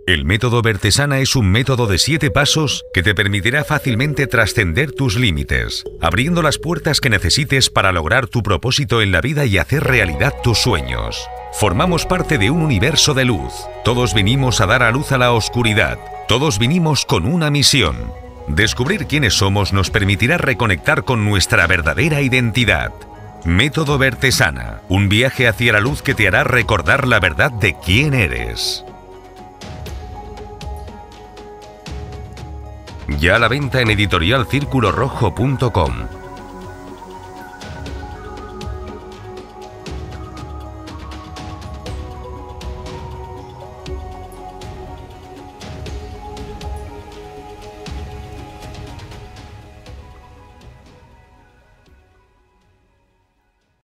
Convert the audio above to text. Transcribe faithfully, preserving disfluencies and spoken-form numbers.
El método Vertesana es un método de siete pasos que te permitirá fácilmente trascender tus límites, abriendo las puertas que necesites para lograr tu propósito en la vida y hacer realidad tus sueños. Formamos parte de un universo de luz. Todos vinimos a dar a luz a la oscuridad. Todos vinimos con una misión. Descubrir quiénes somos nos permitirá reconectar con nuestra verdadera identidad. Método Vertesana, un viaje hacia la luz que te hará recordar la verdad de quién eres. Ya a la venta en editorial círculo rojo punto com.